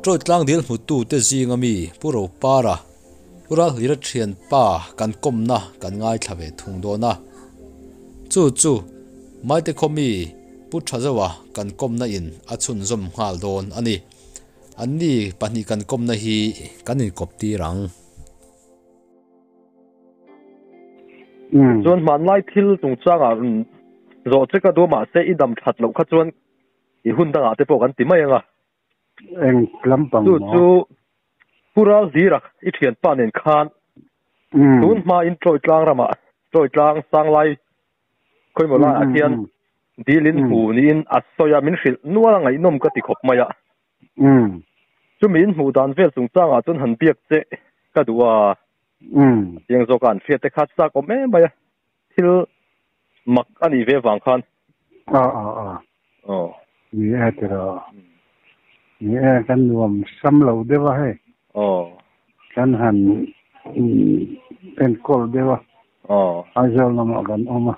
troi tlang dil mu tu te zinga mi puro para pura lira thian pa kan kom na kan ngai thave thung do na chu mai te khomi pu thazawa kan kom na in achun zom ngal don ani anni pani kan kom na hi kan in kop ti rang chuan man lai thil tung changa zo cheka do ma se idam that lo kha chuan I hun danga te po kan ti mai anga eng lampang chu pural dira I thian pa nen khan tun ma in troi tlang rama troi tlang sang lai khoi mo la akian dilin hu ni in asoya min khil nuala ngai nom ka ti khop maya chu min hu dan vel tung changa chun han biak che ka duwa yang zo kan fiat te khat sa ko me maya thil mak ani ve wang khan ni atero ni kan nuam sam lo dewa he kan han en kol dewa azal na ma gan oma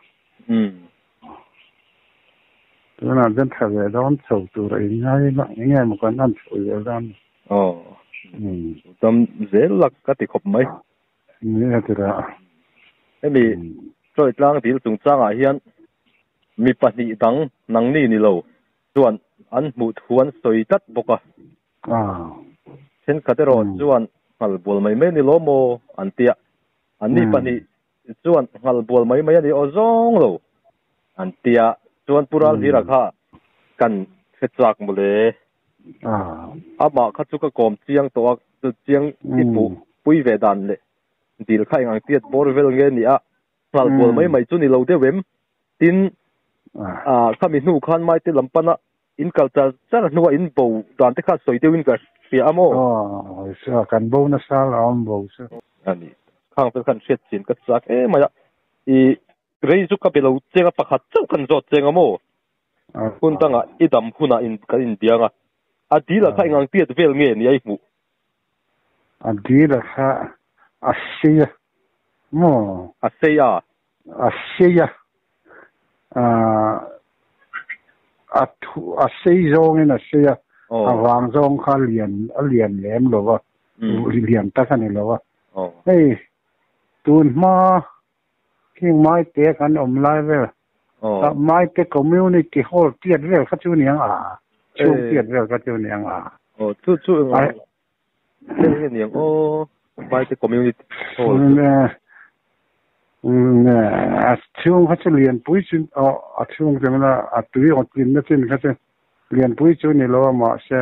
tuna den thave don chou tu rai ngai ma ngai ma kan an chou ya dan tam zel lak ka ti khop mai ni atero emi troi tlang dil tung changa hian mi pahni dang nang ni lo chuan an mu thuan soi tat boka chen khatero chuan ngal bol mai me ni lo mo an tia an ni pani chuan ngal bol mai mai ani ozong lo an tia chuan pural hira kha kan fechak mole ama khachu ka kom chiang to chu chiang ipu pui ve dan le dil khai ngang tiat bor vel nge ni a ngal bol mai chu ni lo de wem tin khami nu khan mai te lampana in culture char nuwa in bo dan te kha soi te win ka sia amo sa kan bo na sal am bo sa ani khang pe khan set chin ka chak maya I rei zu ka belo chenga pakhat chau kan zot chenga mo kun tanga idam huna in ka in bianga adila khai ngang tiat vel nge ni ai mu adila kha asia mo asia sei zong in asia awang zong kha lian lem lo wa lian ta kan lo wa hey tun ma king mai te kan lai ve mai te community hall tiat ve kha chu niang chu tiat ve kha chu niang chu te niang mai te community hall chung kha chu lian pui chu chung jang na tui on tin na tin kha chu lian pui chu ni lo ma se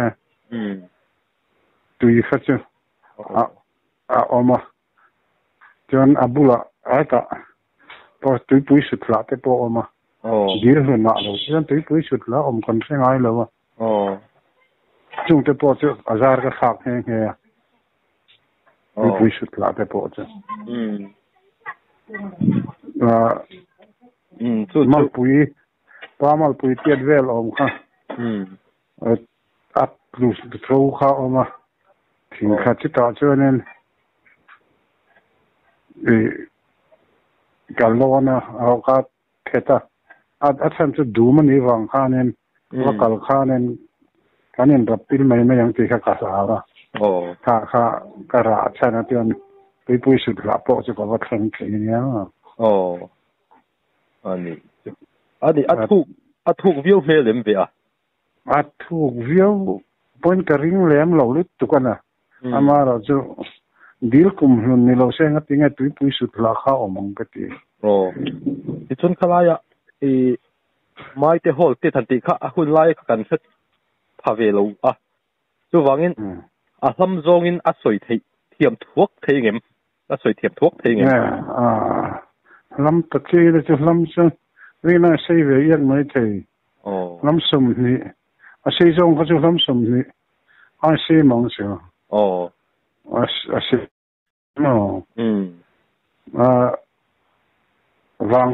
tui kha chu oma jon abula ata po tui pui su tla te po oma dir hu na lo jon tui pui su tla om kon se ngai lo chung te po chu azar ka khak he tui pui su tla te po chu mal pui tiat vel om kha at plus tro kha oma thing kha chi ta chuanen galona au ka theta at sam chu du mani wang khanen wakal khanen kanen rapil mai mai yang ti kha ka sa ra kha kara chana tion pui su la po chu ko wa thang thi nia ani atu view me lem be atu view point ka ring lem lo lut tu kana amara chu dil kum hun ni lo se nga tinga pui su la kha omong ka ti ti chun khala ya mai te hol te than ti kha hun lai kan set phave lo chu wangin hlam zong in soi thei thiam thuak thei ngem soi thiam thuak thei ngem lam ta chi le chu lam chu ri na sei ve yak mai thei lam sum ni sei zong kha chu lam sum ni sei mong chu sei no vang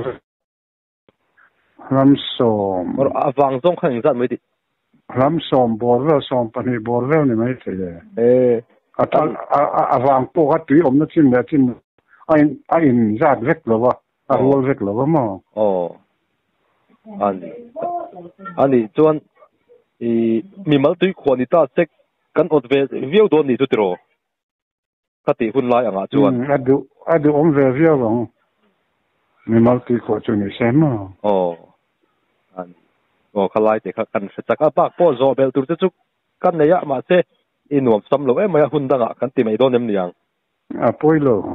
lam som vang zong khang zat mai di lam som bor ve som pani bor ve ni mai thei avang po ka tui om na chin na chin in zat vek lo wa rol vek lo mo ani chuan mi mal tui khoni ta sek kan ot ve viu don ni tu tro kati hun lai anga chuan adu om ve viu lo mi mal ti ko chu ni sem an khalai te kan se chaka pak po zo bel tur te chu kan ne ya ma se inuam sam lo em ya hun danga kan ti mai don em niang a poilo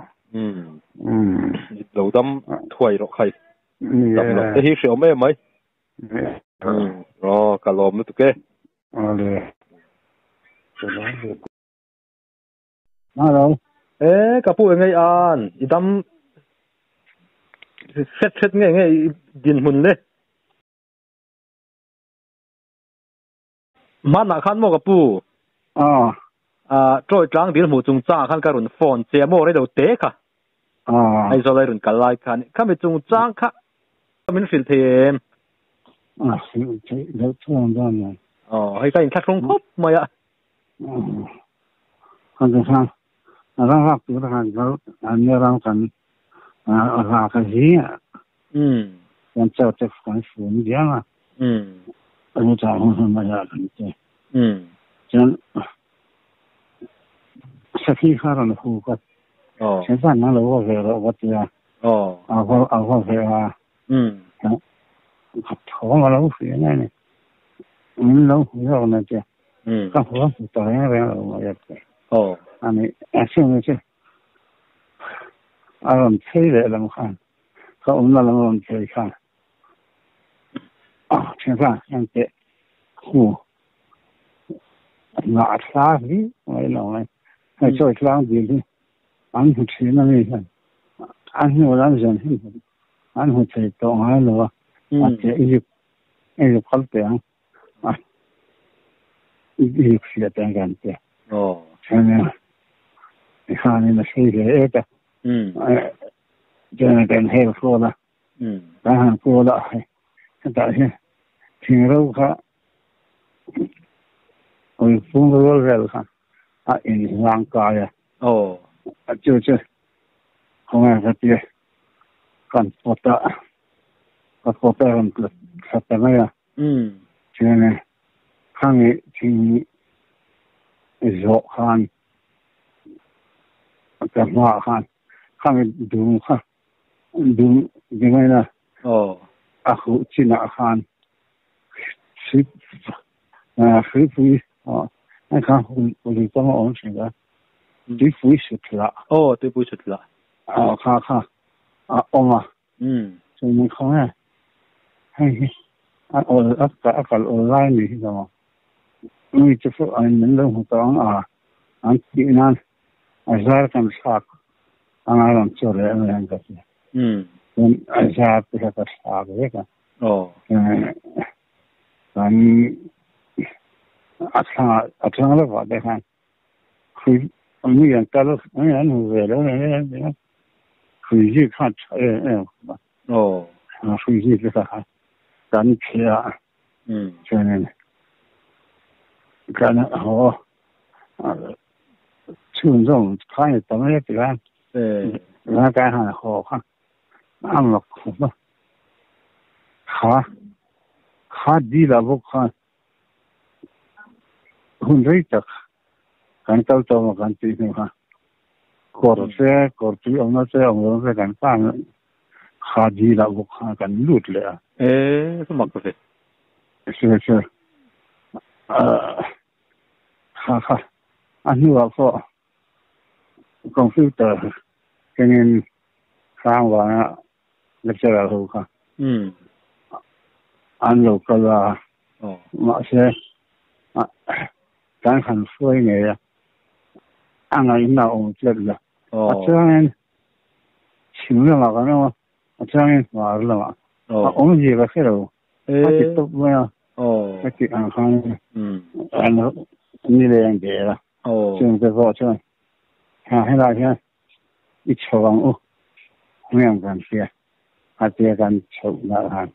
lo dam thuai ro khai dam lo te hi hriom em mai kalom nu tu ke ale hello kapu ngai an idam set ngai din mun le mana khan mo kapu troi tlang dil mu chung cha khan karun phone che mo re do te kha ai zo lai run kalai khan khame chung chang kha min fil them che lo chung dan ne hai ka in kha khong khop ma ya han san rang tu rang ga an ne rang kan ra ka ji yan chao te fan fu ni ya anh chào hôm nay là cái chân sau khi khai ra là khu vực现在那楼về了我知啊我về啊头嘛楼回来呢楼回来呢这刚好到那边我也anh现在是们催的人看和我们那人催看现在像这ngã xa đi vậy là hay chơi lang gì đi ăn một thứ nó như thế ăn nhiều lắm rồi ăn một thứ to hay là ăn cái ít khẩu tiền ít xíu tiềnกันthế cho nên cái này là suy nghĩ đó cho nên cái này khó là cái hàng khó là tại thì đâu cả ôi phun rồi rồi ha in lang cái chứ không ai hết đi còn phota còn sắp tới à cho nên hàng ấy thì rõ hàng cái hoa hàng ấy đúng như vậy là aku Cina kan free anh看我帮我们这个对付是了对付是了看嘛所以你看啊嘿我online 你知道吗因为就是俺们人活动俺济南在干啥俺做的那个saya bisa tersabar kan dan asal apa deh kan ini yang kalau yang về đó này khởi gì看khởi gì cái啥感觉cho nên cái họ注重看怎么样子啊那个还好看ăn là khủng mà khá đi là vô khá không thấy chắc cảnh tao cho mà cảnh tí nữa ha cột tí ông nó sẽ cảnh khá đi là vô khá cảnh lụt lệ cái mặt của thế chưa khá anh hiểu không computer cho nên sang vào lecturer ho ka an lo ka la ma se kan han foi ne ya an ai na o che la achen chim la ga no achen ma la ma o ji ga se ro ti to ma ya ti an han an ni le yang de la chen de ho chen ha la ya i chawang o ngang kan sia hati kan chau na han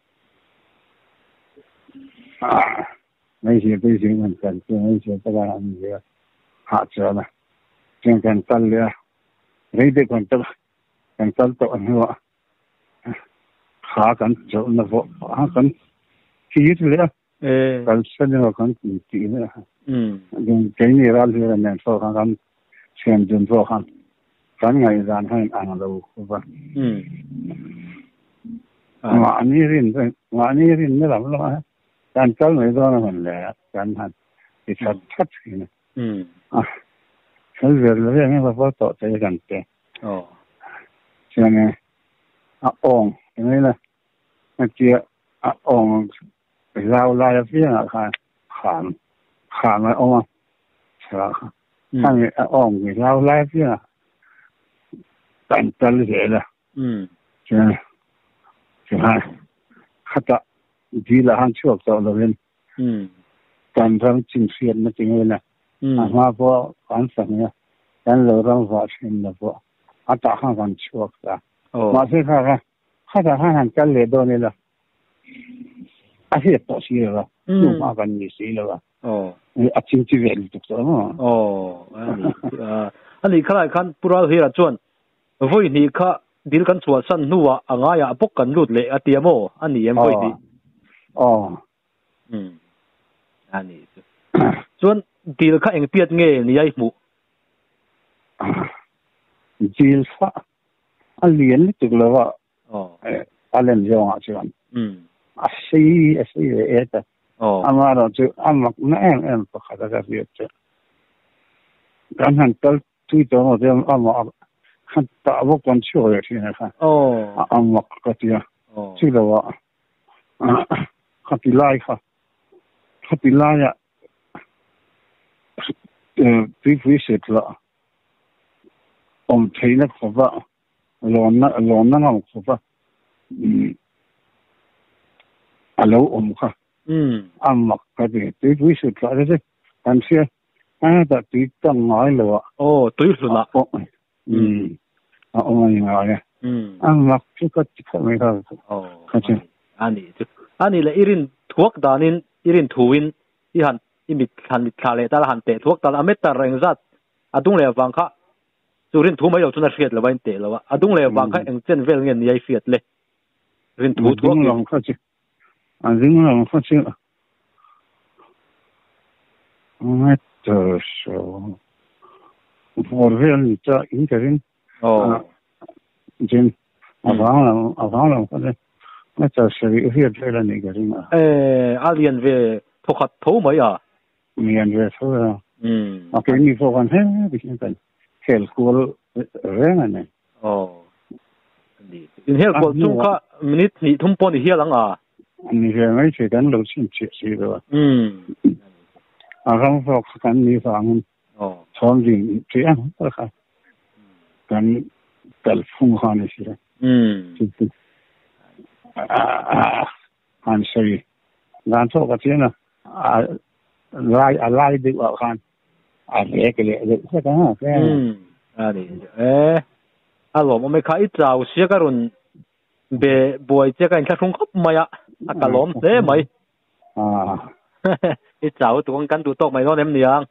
mấy gì bây giờ mình cần mấy gì tất cả anh gì hạ trở là trên cần tân lẽ lấy được cần tân tội nữa hạ cần chỗ là vợ hạ cần khi ít lẽ kan sen no kan ti ne ding ke ni ra le ne so kan chen dun so kan ngai zan han an lo ba ma ni rin ne lam lo kan kal mai do na man le kan han ti chat chat ni sai ver le ne ba to te kan te cho nên ong thế là kia ong rau lai phía là khám mà ong sao thằng ong rau lai phía là tận tận thế là cho nên khát đi là hàng chuột rồi lên tận trong chính xuyên nó chính là mà vợ ăn sáng nha ăn lâu rồi vợ xin là vợ ta hàng văn chuột ra mà thế khát hàng cái lệ đồ này là hết tổ chức rồi nhưng mà vẫn như thế rồi chính trị viên được rồi anh ấy khai khăn pura hết là chuẩn với này khá đi căn chùa sân nua anh ấy à bốc căn lụt lệ à tiệm ô anh ấy em với đi anh ấy chuẩn đi khá anh biết nghe này ai mu deal fa alien tu lawa alen jo achuan asi eta amaro tu amak na em pa khada ga riet gan han tal tu to no dem ama han ta bo kon chu ya thina kha amak ka tia tu lawa khapilai ya tu set la thấy nó khó vợ lon nó ngọc khó vợ lâu khá mặc cái gì tôi sự lại đấy anh xem đã tôi đang nói là tôi rồi là ông nói nè mặc chứ có mấy đâu anh là irin thuốc đàn in irin thuin ihan imit han khale ta han te thuốc ta amet ta reng zat adung le wang kha rin thu mai lo chuna fiat la bain te lo adung le wang kha eng chen vel ngen yai fiat le rin thu thuốc long kha chi ding long kha chi to so for vel ta interin jin avang kha le na ta shari fiat le ni garin alien ve thokhat tho mai à mian ve so okay ni fo kan he bikin kan hel kul renga ne in hel kul chung kha minute ni thum pon hi lang à ni je mai che dan lo chin che si ro ram fo kan ni fang chom jing che an ta kha kan tel phung kha ni si han sei gan so ka chen na lai đi vào khan lẽ cái lẽ cái đó đi alo mà mấy cái trâu xia cái run be boy che cái không khóc mày à cái lom thế mày ít trâu tụi con cắn tụi tóc mày nó em niang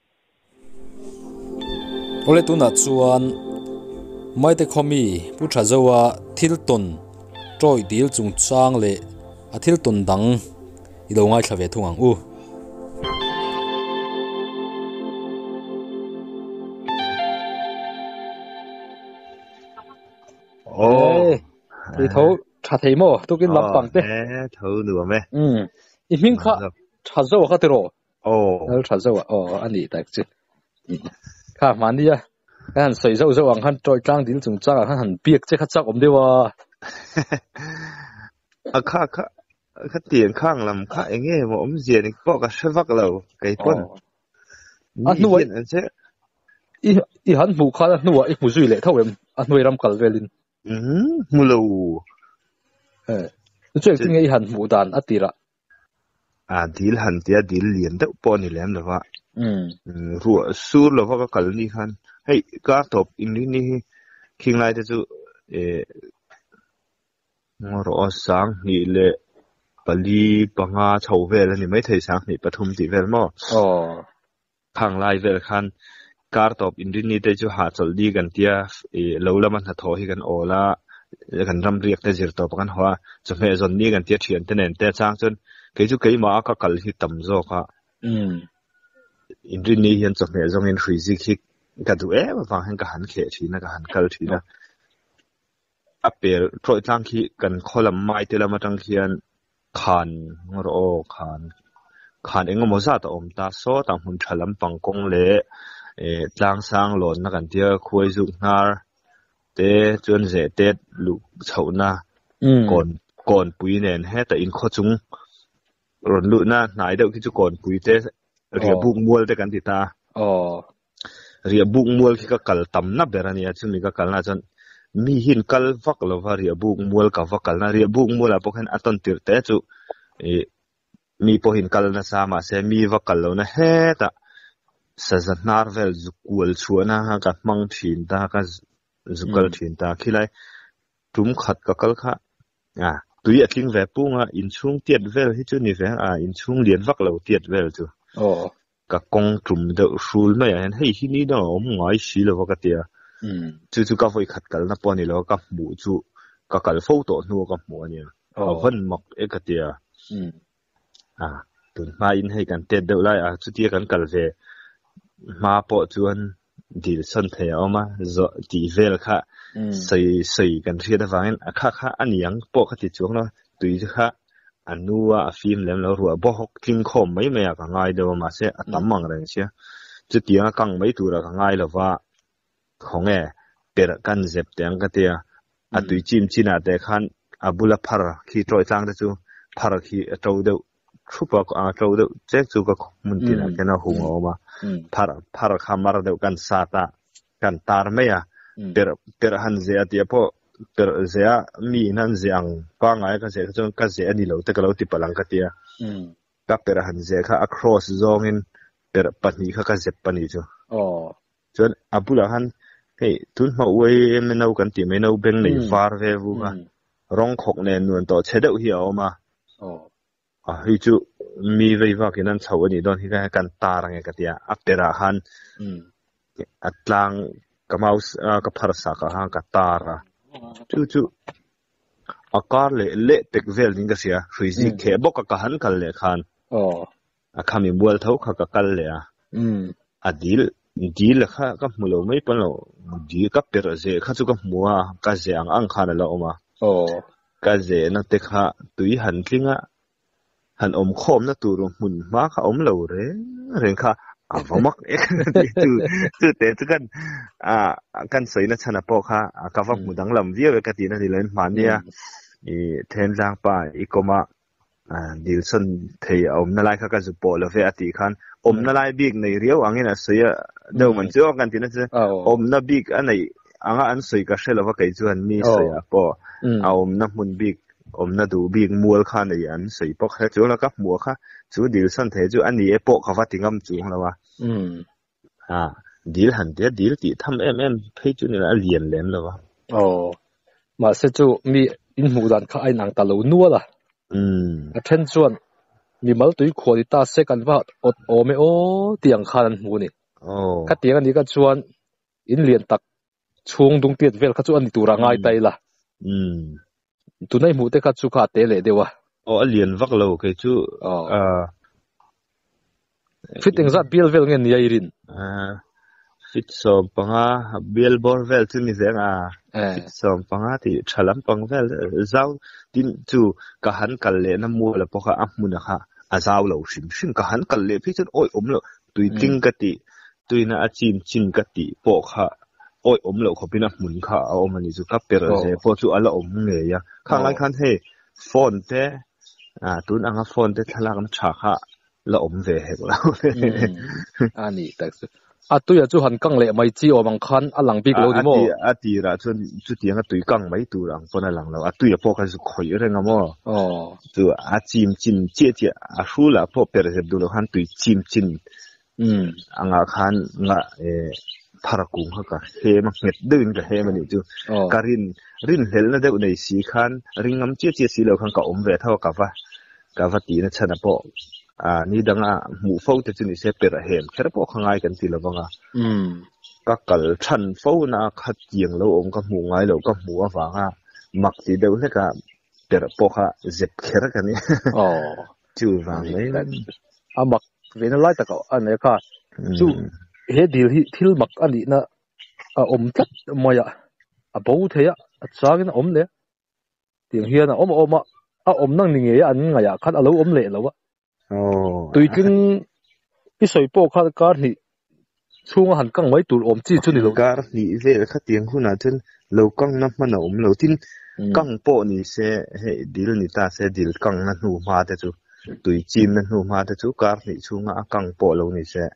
ole tu na chuan mai te khomi pu tha zowa thil ton troi dil chung chang le a thil ton dang i lo ngai thave thungang u thì thấu trả thấy mò tôi cái lắm bằng thế thấu nữa mẹ mình khá trả dâu khá thế rồi trả dâu anh đi tại chứ khá mà đi à anh sấy dâu dâu anh trôi trang đến chúng ta anh biết chứ khá chắc ông đi vào khá tiền khang làm khá anh nghe mà ông gì thì có cả sẽ vác lầu cái quân anh nuôi anh sẽ i hắn mù khá là nuôi ít mù duy lệ thâu em anh nuôi làm cẩn về linh mù lâu chuyện cái nghe hắn mù đàn ở tira deal hắn tia deal liền đó bọn này làm được vậy rùa suốt là có cái này han hey cả top in này khi lại thì chú ngồi sáng thì lệ bali banga chầu về là thì mấy thầy sáng thì bắt thum thì về mà hàng lại về khan car top in này thì chú hạ chầu đi gần tia lâu lắm anh thổi gần ola gần ram riêng thì giờ top gần hoa cho phép dọn đi gần tia chuyện thế này tia sáng chân cái chú cái mà các cái tầm zo cả Indrini hiện trong này trong in free zik cái tụ mà vang hàng cái hắn khệ thì nó cái hắn cái thì nó apel trôi tăng khi cần khó làm mai thì làm tăng khi anh khan ngoro khan engom moza ta ta so tang hun thalam pangkong le tlang sang lon na kan tia khuai zu ngar te chuan ze te lu chhouna kon pui nen he ta in kho chung ron lu na nai deuh ki chu kon pui te ria buk mual te kan ti ta ria buk mual ki ka kal tam na berania chu mi ka kal na chan mi hin kal vak lo va ria buk mual ka vakal na ria buk mual a pokhan aton tir te chu mi po hin kal na sa ma se mi vakal lo na he ta sa zanar vel zukul chuana ha ka mang thin ta ka zukal thin ta khilai tum khat ka kal kha tui aking ve punga in chung tiat vel hi chu ni ve in chung lian vak lo tiat vel chu ka kong tum de sul mai an hei hi ni da om ngai si lo ka tia chu ka voi khat kal na poni lo ka mu chu ka kal fo to nu ka mu ani van mak e ka tia tun ma in hei kan te de lai chu tia kan kal ve ma po chuan dil son the oma zo ti vel kha sei kan thia da wangin kha aniang po kha ti chuang lo tui kha anua film lem lo ru bo hok king khom mai me ka ngai do ma se atamang reng sia chu tia kang mai tu ra ka ngai lo wa khong e per kan zep teng ka tia atui chim china te khan abula phar khi troi chang da chu phar khi to de chupa ko to de chek chu ka mun tin a kana hu ngo ma phar khamar de kan sata kan tar me ya per han ze atia po per zea mi nan zeang pa ngai ka ze chu ka ze ani lo te ka lo ti palang ka tia ka per han ze kha across zong in per pani kha ka zep pani chu chon abula han hey tun ma we me nau kan ti me nau beng nei far ve vu ma rong khok ne nuan to chedeu hi a ma hi chu mi vei va kinan chho ani don hi ka kan tar nge ka tia apera han atlang kamaus ka pharsa ka ha ka tara chu akar le tek vel ning ka sia frizi khe bok ka han kal le khan akhami bual thau kha ka kal le adil kha ka mulo mai pan lo di ka per ze kha chu ka muwa ka ze ang khan la oma ka ze na te kha tui han tlinga han om khom na tu ro mun ma kha om lo re kha vamak ek tu te tu kan sei na chana po kha ka vak mudang lam via ka ti na ni len man dia i then jang pa i koma dilson thei om na lai kha ka zu po lo ve ati khan om na lai big nei riau angin a sei deu man chu kan ti na che om na big anai anga an sei ka shela wa kai chuan mi sei a po om na mun big om na du big mual khan nei an sei pok he chu la ka mu kha chu dilson thei chu ani e po kha wa tingam chu lawa dil han te dil ti tham em phei chu ni la lian len lawa ma se chu mi in mu dan kha ai nang ta lo nuwa la a then chuan mi mal tui kholi ta second wa o me o tiang khan mu ni ka tiang ani ka chuan in lian tak chung dung tiat vel kha chu ani tura ngai tai la tunai mu te kha chu kha te le dewa lian vak lo ke chu fitting za bill vel ngen ni irin fit som panga bill bor vel chu ni zenga fit som panga ti thalam pang vel zau tin chu ka han kal le na mu la poka amuna kha azau lo sim ka han kal le phi chen oi om lo tui ting ka ti tuina achim chin ka ti po kha oi om lo khopina mun kha a om ani chu ka per ze po chu ala om nge ya khang lai khan he phone te tun anga phone te thalak na tha kha la om ve he la ani tak tu ya chu han kang le mai chi o mang khan alang bik lo di mo ati ra chun chu tianga tui kang mai tu rang pona lang lo atu ya po kha su khoi renga mo tu a chim chin che a hula po per ze du lo han tui chim chin anga khan nga pharakung ha ka he ma nget din ka he mani chu karin rin hel na de nei si khan ringam che si lo khan ka om ve thaw ka va ti na chana po ni danga mu fo te chuni se per hem khera po khangai kan ti lo banga ka kal than fo na khat tiang lo om ka mu ngai lo ka mu awanga mak ti deu le ka per po kha zep khera kan ni chu vang lấy mặc về nó lại ta có anh này cả chu hết điều thil mặc anh đi na chắc mà ya bố thế á sáng cái ôm đấy tiếng hiền ôm năng nghề anh ngay à khát lâu ôm lệ lâu á tùy kinh cái sợi bộ khát cả thì chung hẳn căng mấy tụi ôm chi chút đi lâu cả thì về khát tiếng khu nào chân lâu căng năm mà ôm lâu tin căng bộ ni sẽ hệ deal ni ta sẽ deal căng na nu ma thế chú tùy chim na nu ma thế chú cả thì chung căng bộ lâu ni sẽ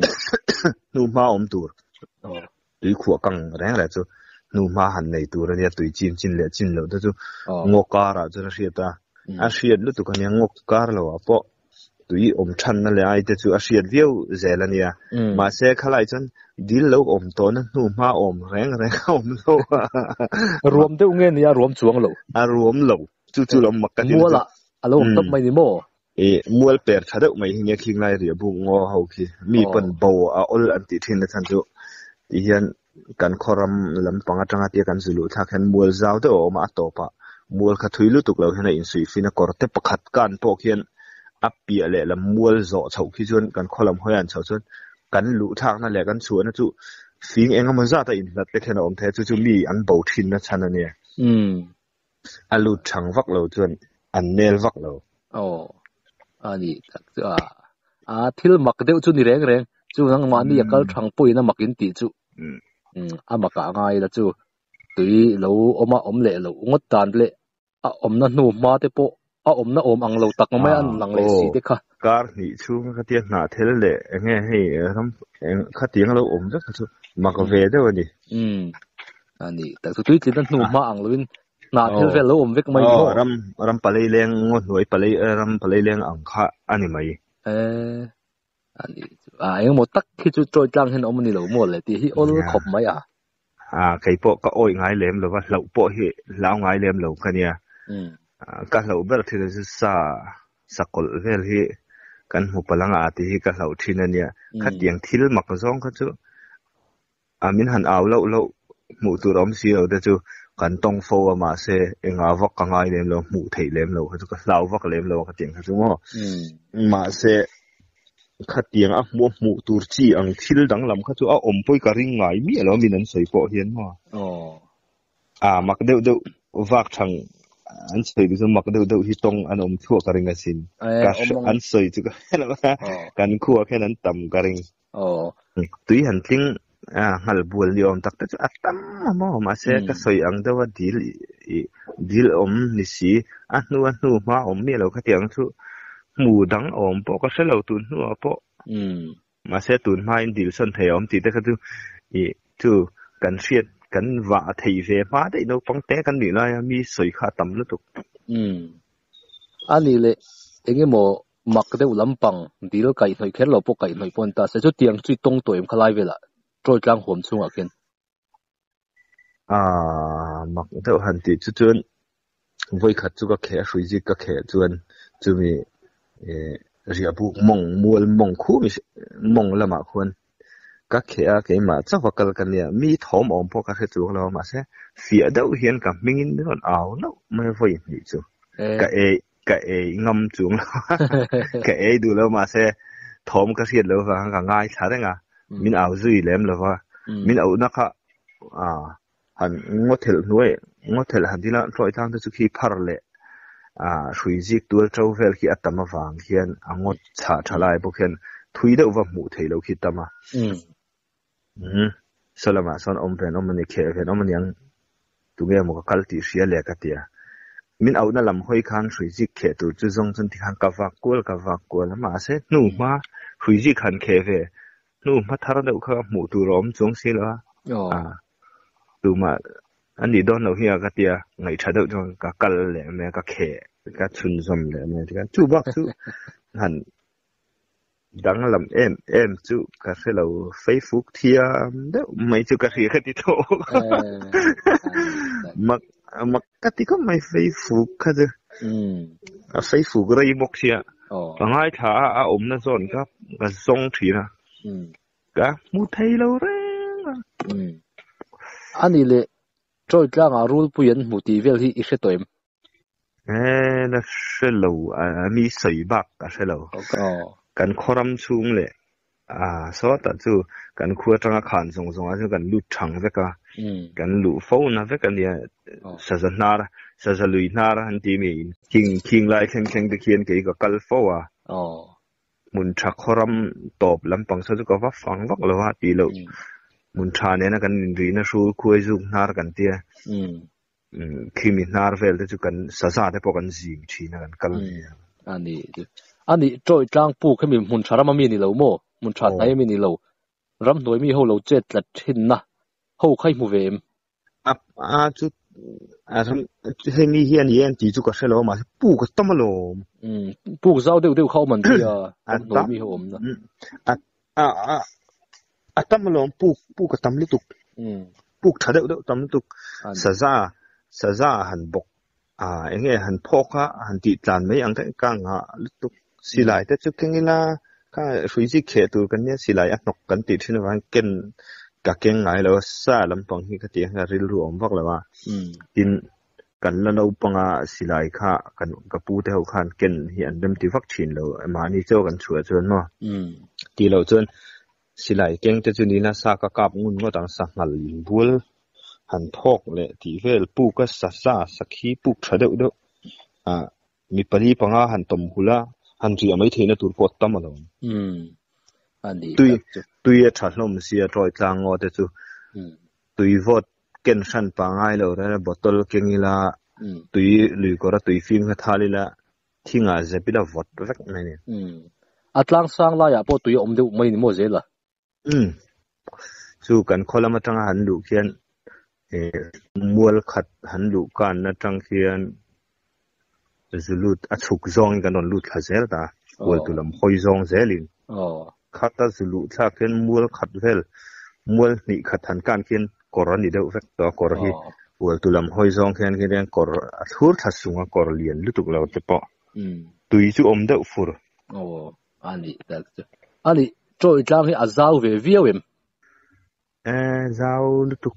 nu ma ôm tụi tùy khua căng ráng lại chú nu ma hẳn này tụi này tùy chim lệ chim lâu thế chú ngô cả ra chú nó ta asiat lu tu kan yang ngok kar lo apo tui chan na le ai te chu asiat view zelania ma se khalai chon dil lo to na nu ma reng lo ruom te ungen ya ruom chuang lo ruom lo chu lo mak kan muala alo top mai ni mo mual per thadau mai hinge khing lai ria bu ngo ho ki mi pan bo a ol anti thin na chan chu ti hian kan khoram lam panga tanga ti kan zulu tha khan mual zau te o ma to pa mual kha thuilu tuk lo hena in sui fina korte pakhat kan po khian apia le la mual zo chau khi chun kan kholam hoyan chau chun kan lu thak na le kan chu na chu fing enga ma za ta in lat te khena om the chu mi an bo thin na chan ania alu thang vak lo chun an nel vak lo ani thil mak deu chu ni reng chu nang ma ni kal thang pui na makin ti chu amaka ngai la chu tui lo om le lo ngot tan le na nu ma te po na ang lo tak mai an lang le si te kha kar ni chu ka ti na thel le nge hei ram kha tiang lo jak chu ma ka ve de wani ani tak tu tui tin nu ma ang loin na thel ve lo vek mai mo ram palei leng ngot noi palei ram palei leng ang kha ani mai ani yang mo tak khi chu troi tlang hen ni lo mo le ti hi ol khop mai cái bộ có oi ngay lem lo va lậu bộ hi lao ngay lem lo kania ka lậu ber thì là sa kol vel hi kan hu palanga ati hi ka lậu thina nia khat yang thil mak zong kha chu amin han aw lo mu tu rom si lo de chu kan tong fo ma se enga vak ka ngai lem lo mu thei lem lo chu ka lau vak lem lo ka tiang chu mo ma se khát tiếng mu tur chi ang thil dang lam kha chu poi ka ring ngai mi lo min an soi po hian ma mak deu vak thang an soi du mak deu hi tong an thu ka ring asin ka an soi chu ka kan khu khen an tam ka ring tui han tling ngal bul li tak ta chu atam ma se ka soi ang dewa dil ni si nu ma mi lo kha tiang chu mù đắng po có sẽ lâu tuần nữa po mà sẽ tuần mai điều xuân thầy thì tất cả tu cần siết cần vạ thầy về má đấy nó phăng té cần đi lại mi soi khá tầm nữa tục anh lệ anh mò mặc cái đầu lắm bằng điều cái nói khét lâu po cái nói pon ta sẽ cho tiếng truy tung tuổi em khai lại về lại rồi càng hồn xuống à kiên mặc đầu hành thì chú chuan với khát chú cái khé suy gì cái khé chuan chú mi ria bu mong khu mong la ma khun ka khea ke ma cha wakal kan ya mi thom po ka khe chu lo ma se fia dau hian ka mingin don aw no mai voi ni chu ka ngam chung ka du lo ma se thom ka siat lo wa ka ngai tha renga min aw zui lem lo wa min aw na kha han ngothel han dila roi thang chu khi phar le shui zik tual trâu vel khi atama vàng hian angot cha lai bo hian thui deuh wa mu thei lo khi tama salama son ven omani khe ven omani ang tunge mo ka kalti ria le ka tia min au na lam hoi khan shui zik khe tu chu zong chun ti khan ka wa kol ma se nu ma shui zik khan khe ve nu ma thar deuh kha mu tu rom chung si la tu ma anh đi đón đầu hi cái tia ngày trả đậu cho cả cල් lệ mẹ cả khẻ cả chun dầm lệ mẹ thì cả chú bác chú hẳn đáng làm em chú cả cái lâu Facebook thia đấy mấy chú cả khía cái tí thô mặc cái tí có mấy Facebook cái gì Facebook cái gì mốc xia ngay thả nó dọn cái song thì na cả mu thấy lâu đấy anh đi lệ trôi ra ngà rul puyen mu ti vel hi i hre toim na shelo mi soi bak ka shelo kan khoram chung le so ta chu kan khua tanga khan song song a kan lu thang veka kan lu phone na veka nia sa lui nar han ti mi king lai kheng de kien ke ka kal fo wa mun tha khoram top lampang sa chu ka wa fang wak lo wa ti lo mun tha ne na kan ri na su khuai zu nar kan tia kimi nar vel te chu kan sa te po kan zim thi na kan kal ani troi tlang pu khami mun thara ma mi ni lo mo mun tha tai mi ni lo ram noi mi ho lo chet la thin na ho khai mu vem chu ram he mi hian yen ti chu ka shelo ma pu ka tamalo pu zau deu khau man tia noi mi ho om na tamalo pu ka tam li tuk pu tha deu tam li tuk sa han bok enge han phoka han ti tlan mai ang ka nga lutuk silai te chu kengila ka suiji khe tur kan ne silai anok kan ti thin wan ken ka keng ngai lo sa lampang hi ka ti nga ril ru om wak lawa tin kan la no panga silai kha kan ka pu te ho khan ken hi an dem ti wak thin lo ma ni cho kan chua chon mo ti lo chon silai keng te chu ni na sa ka kap ngun ngo tang sa ngal bul han thok le ti vel pu ka sa sakhi pu thadeu do mi pali panga han tom hula han ri amai theina tur pot tamalo ani tui a thlom sia troi tlang ngo te chu tui vot ken san pa ngai lo ra bottle kengila tui lui kora tui film kha thalila thinga zepila vot vek mai ne atlang sang la ya po tui om deu mai ni mo zela chu kan kholama tanga han lu khian mual khat han lu kan na tang khian zulut achuk zong kan don lut khazel ta wal tulam hoi zong zelin khata zulu tha ken mual khat vel mual ni khat han kan khian korani deu vek to kor hi wal tulam hoi zong khian khian kor athur thasunga kor lian lutuk lo te po tui chu om deu fur ani troi tlang hi azau ve viawem zau lutuk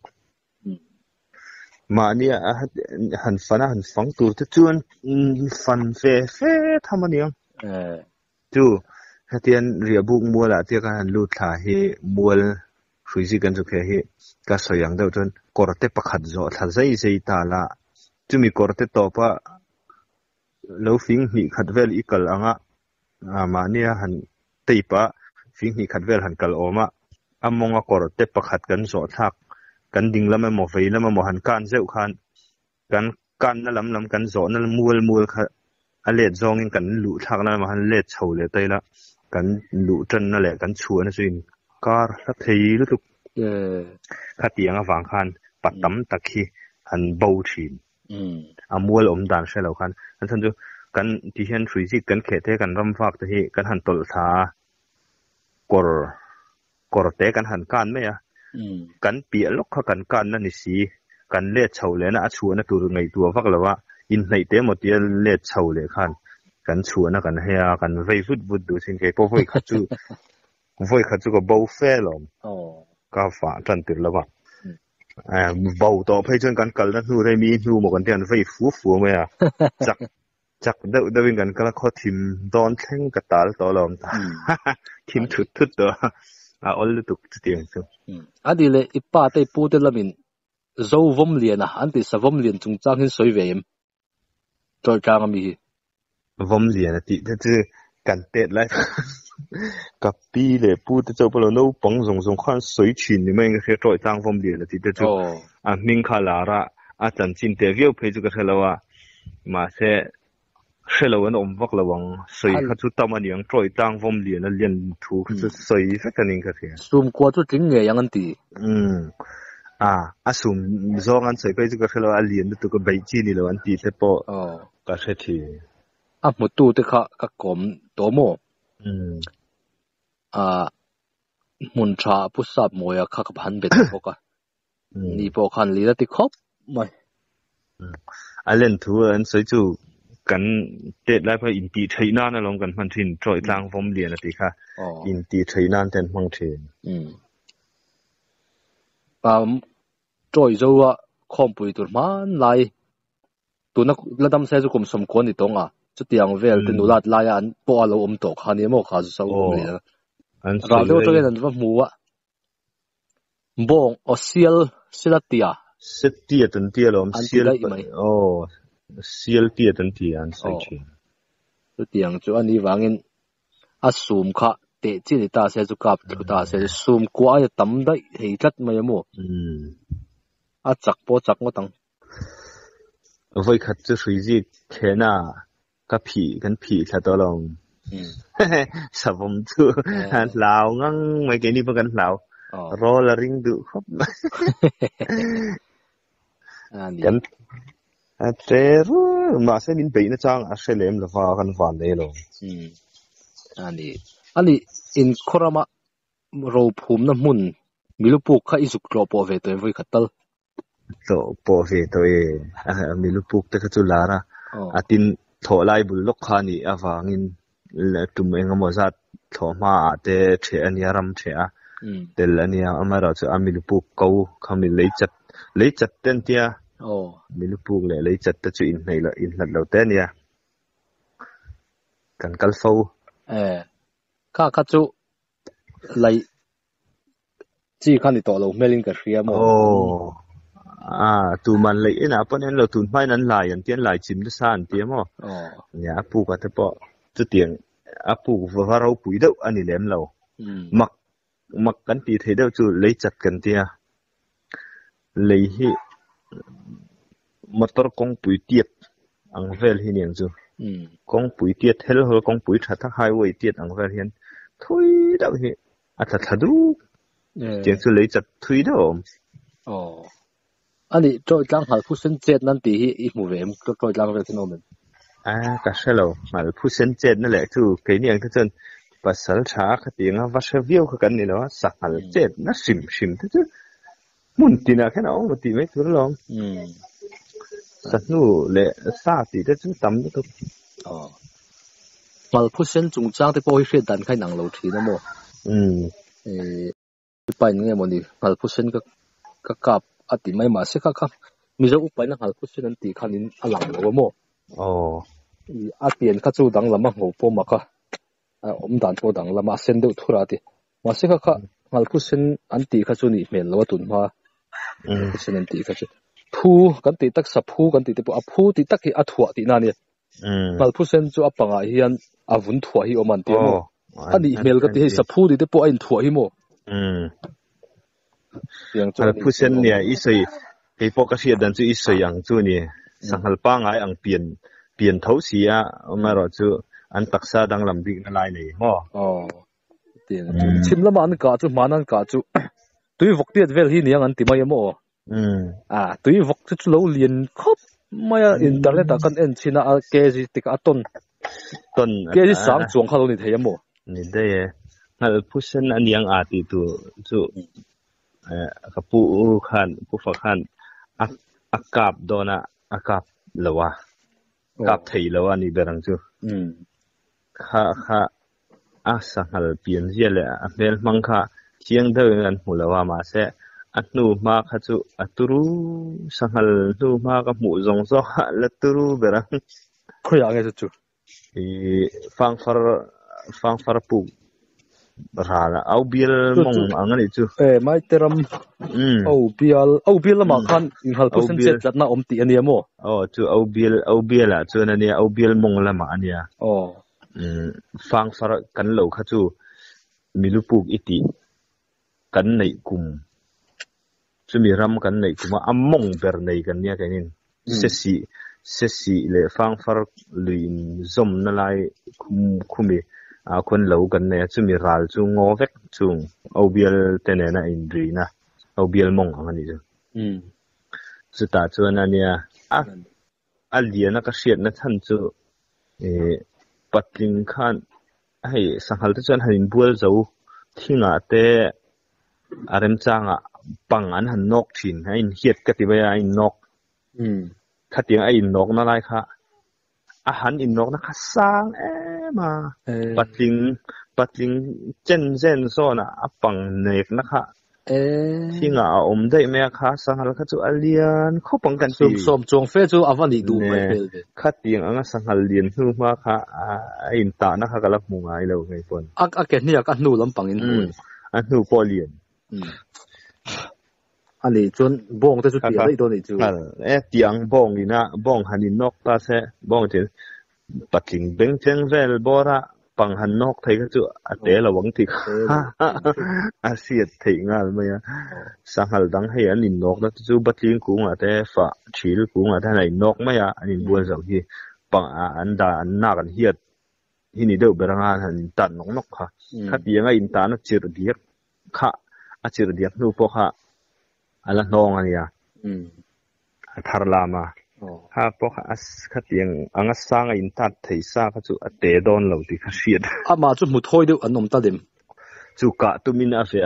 mà nia han phang tu te chuan fan fe thamaniang chu hatian ria buk muala te ka han lu tha hi mual suiji kan chu khe hi ka soyang deuh chon korte pakhat zo tha zei ta la chumi korte topa lo fing ni khat vel ikal anga ma nia han teipa fing ni khat vel han kal oma amonga korte pakhat kan zo thak kan ding lam mo vei lam mo han kan zeu khan kan na lam kan zo na mual kha ale zong in kan lu thak na ma han le chho le taila kan lu tran na le kan chu na sin kar la thei lu tuk khatiang awang khan patam takhi han bo thin amual om dan shelo khan an than ju kan ti hian thrui ji kan khe te kan ram fak te hi kan han tol tha kor te kan han kan me ya kan pia lok kha kan na ni si kan le chho le na chu na tur ngai tu wak lawa in nei te mo tia le chho le khan kan chu na kan hea kan vei vut du sin ke po voi kha chu ko bo fe lom ka fa tan tir lawa bo to phei chon kan kal na nu re mi nu mo kan tian vei fu me ya chak deu win kan kala kho thim don thleng ka tal to lom ta thim thut to all tuk tiang chu adile ipa te pu te lamin zo vom lian anti sa vom lian chung chang hin soi veem to chang mi vom lian ti te kan tet lai ka pi le pu te chau palo no pong zong khan soi chin ni mai nge troi chang vom lian ti te chu ning kha la ra a chan chin te view phe chu ka thelawa ma se shelo an om vak lawang soi kha chu tamaniang troi tang vom lian a lian thu kha chu soi fa kaning kha thia sum kwa chu ting nge yang an ti asum zong an soi pe chu ka thelo a lian tu ko bai chi ni lo an ti te po ka the thi mu tu te kha ka kom to mo mun tha pu sap moya kha ka ban bet ko ka ni po khan li la ti khop mai alen thu an soi chu kan tet lai pha in ti theina na long kan man thin troi tlang vom lian ati kha in ti theina ten mang thin troi zo wa khom pui tur man lai ตัวนักระดับเซจุกรมสมควรที่ตรงจุดที่ยังเวลที่นุลาดลายอันปอเราตกฮันนี่มั่วขาสุดเลยนะเราเดี๋ยวตัวนี้นั่นว่ามัวบงอเซียลสิลตีอ่ะตันเตียลมเซียลเซียลเตียตันเตียอันใส่ชิจุดที่ยังจุดอันนี้วางเงินซูมค่ะเตะจีนตาเซจุกับจุดตาเซซูมกว่าจะตั้มได้ให้จัดไม่มั่วจักโปจักงตังไว้ขัดจะสุยจีแค่น่ะกับผีกันผีถ้าตัวลงสมมติหันเหลางั้งไม่เกี่ยนี่เป็นกันเหลารอละริงดูครับกันแต่รู้มาเส้นบินไปนะจังอาเซเลมละฟ้ากันฟันได้ลงอันนี้อินโครามาโรภูมิน้ำมุนมีลูกปุกข้าอิสุกโลโปเวตัวไว้ขัดตลโปเวตัวมีลูกปุกแต่ก็จุลาระตินถอไล่บุลล็อกขานี่อาฟังอินตุ่มเองก็มาจัดถอมาแต่เชียนี่รำเชียแต่ละนี่อามาเราจะมีลูกปุกเขาเขามีเลยจัดเต็นเตียมีลูกปุกเลยจัดแต่จุอินในละอินหลัดเราเต้นเนี่ยกันกัลฟูข้าจุเลยจีขันที่ต่อเราไม่ลิงกับเชียมั้งตูมันเลยนะเพราะนั้นเราตูนไม่นั้นหลายอย่างเตียนหลายชิมด้วยซ้ำเตียมั้งเนี่ยปูก็จะพอจะเตียงปูว่าเราปุ๋ยเด้ออันนี้เลี้ยงเรามักกันตีเทเด้อจูเลยจัดกันเตียเลยที่มอเตอร์กงปุ๋ยเตียดอังเวลที่เนี่ยจูกงปุ๋ยเตียดเฮลล์กงปุ๋ยถัดทักไฮเวย์เตียดอังเวลเห็นทุยเด้อที่ถัดดูเตียงจูเลยจัดทุยเด้ออันนี้โจยจังหาผู้เส้นเจ็ดนั่นตีอีหมู่เวมก็โจยจังเวทโนมันก็ใช่แล้วหาผู้เส้นเจ็ดนั่นแหละคือเกี่ยนี่ที่จนภาษาชาเขาตีงว่าเชวิวเขากันนี่เนาะสักหาเจ็ดน่ะชิมที่จะมุนตีน่ะแค่นั้นมุนตีไม่ถูกลองสักนู่นเลยซาตีที่จะตั้มนี่ก็หาผู้เส้นจงจังที่พอให้เสียดันใครหนังเราทีนะโมไปนี่ไงมันนี่หาผู้เส้นก็กับติไม่มาสิค่ะมีเจ้าอุปนักหาผู้เชี่ยวชาญตีขันินอลังหรือว่าโม่เปลี่ยนข้าจูดังละมั่งหัวปมมาค่ะด่านโปดังละมาเส้นเดือดทุราดิมาสิค่ะหาผู้เชี่ยวอันตีข้าจูนี่เหม็นแล้วว่าตุนมาผู้เชี่ยวอันตีข้าจูผู้กันตีตักสับผู้กันตีแต่ผู้ตีตักที่ถั่วตีนั่นเนี่ยหาผู้เชี่ยวจูปังไอเฮียนวุ่นถั่วที่อมันตีโม่อันนี้เหม็นกันตีให้สับผู้ตีแต่พวกไอ้ถั่วที่โม่ผู้เชี่ยวเนี่ยอีส่ไอ้พวกเกษตรดันจูอีส่ยังจูเนี่ยสังหารปังไอ้อังเปลี่ยนเท้าเสียมาเราจูอันตักษาดังลำบิกนั่นไรนี่เตียนชิมละมันกาจูมานันกาจูตุยวกเตียดเวลที่นี่อันติมายังโม่ตุยวกจูเราเรียนครบไม่อินเทอร์เน็ตกันเอ็นชินะเกจิติกาต้นเกจิสังจวงเขาเรานี่เทียมโม่นี่ได้ผู้เชี่ยวอันยังอาติตัวจูกับผู้ฝักขันอากาศโดนอากาศเลวะอากาศไทยเลวะนี่เบรังจูข้าสังหารเปลี่ยนเสียเลยเบลมังข้าเชียงเดินหัวเลวะมาเสะนูมาข้าจูตุรุสังหารนูมากับหมู่จงโซ่ละตุรุเบรังคุยอะไรจูฟังฟาร์ปูrala au bil mong angani chu mai teram au bil la ma khan in hal pusen chet latna omti ania mo chu au bil la chu na ni au bil mong la ma ania fang far kan lo kha chu milupuk iti kan nei kum chu mi ram kan nei kuma among ber nei kan nia kainin sesi le fang far luin zom na lai khumiคนเหล่ากันเนี่ยจะมีรัลจูงอเวกจูงเอาเบียลเตเนน่ะอินดรีนะเอาเบียลมองอันนี้จูตาจูนั่นเนี่ยอันเดียนักเชียร์นักท่านจูปัดลิงขันให้สังหารที่จวนหันบัวเจ้าที่งาเตะอารมณ์จังปังอันหันนกถิ่นให้เฮียดกติบายอินนกถ้าเตียงไอ้อินนกนั่นไรค่ะอาหารอินนกนะคะสร้างมาปัดลิงเจนโซน่ะปังเนกนะคะที่งาได้แม่ค้าสังหารเขาจะเลียนเขาป้องกันตีสมจงเฟจูอวันนี้ดูไม่เป็นข้าเตียงอังสังหารเลียนคือว่าข้าอินตานะข้าก็รับมุงไงเราไงคนเกนี่ก็นู่ลำปังอินอันนู่ปอเลียนอันนี้จนบ้องแต่สุดที่อะไรตัวนี้จูเตียงบ้องนี่นะบ้องหันนกตาเสบ้องเจนปัจจิงเบงเจงเวลบอระปังหันนกไทยก็จะเตะระวังที่อาเซียนไทยงานมั้ยสังหารดังให้อันนี้นกแล้วจู่บัดลิงกูอ่ะแต่ฝ่าชีลกูอ่ะแต่ไหนนกมั้ยอันนี้บัวสังที่ปังอันดาอันนักอันเฮียดที่นี่เดือบรังอันตันนกค่ะข้าเตียงอินตานะจิรเดียกข้าจิรเดียกนูปะค่ะอันละน้องอันนี้ทาร์ลามาถ้าพวกข้าเตียงอังสร้างอินทัดไทยซาก็จะเตะโดนเราที่ข้าเสียดมาจุดมุดห้อยดูอันนมตาเดิมจุกะตุมินอาเฟีย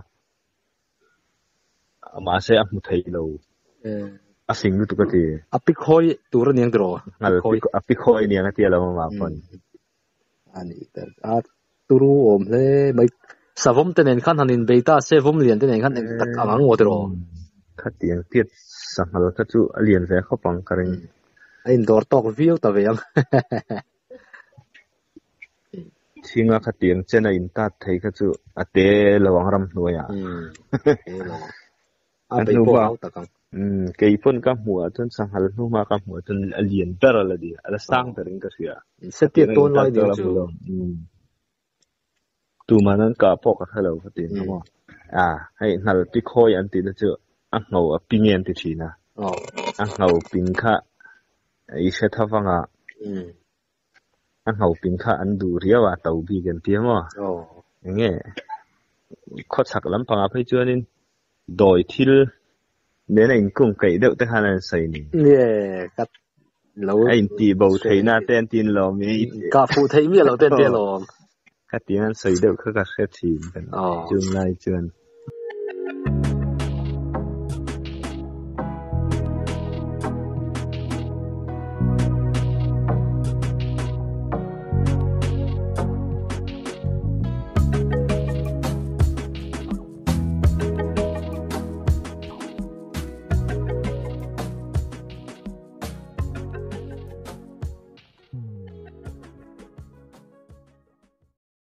มาเสียมุดไทยเราสิ่งนู้ตุกติปิกห้อยตัวเรียงตรอปิกห้อยเนี่ยก็เที่ยวเรามาคนอันนี้แต่ตัวรู้อมเลยไม่สาวผมเต้นขันหันินเบต้าเซฟผมเรียนเต้นขันตักอ่างหัวตรอข้าเตียงเทียดสังหารก็จะเรียนเสียเขาปังกันอินดอร์ตอกวิวตะเวียงที่งั้นข้าเตียงเจนอินตัดไทยก็จะเตะระวังรำหน่วยอันนู้นว่าเกี่ยพ่นกับหัวจนสังหารนู้นมากับหัวจนเรียนเตอร์ละดีอะไรสร้างแต่เรื่องก็เสียเสตียต้นไว้เดียวจูตัวมันนั่นกับพวกเขาเราข้าเตียงเขาบอกให้นั่นปิโคยันตีนะจูอังเอาปิงเงินติดชีนะอังเอาปิงค่ะอีเชท้าฟังอังเอาปิงค่ะอันดูเรียว่าเต่าบีกันเตี้ยมั้งอย่างเงี้ยข้อสักลำพังไปจวนนี่โดยที่เนี่ยอินกุ้งไก่เด็กแต่ขนาดใส่นี่เนี่ยกับเราไอ้ตีบ่าวไทยน่าเต้นตีนเรามีกาฟูไทยมีเราเต้นเตี้ยเราก็ตีนั้นใส่เด็กเขาก็แค่ทีมกันจุ่มไล่จวน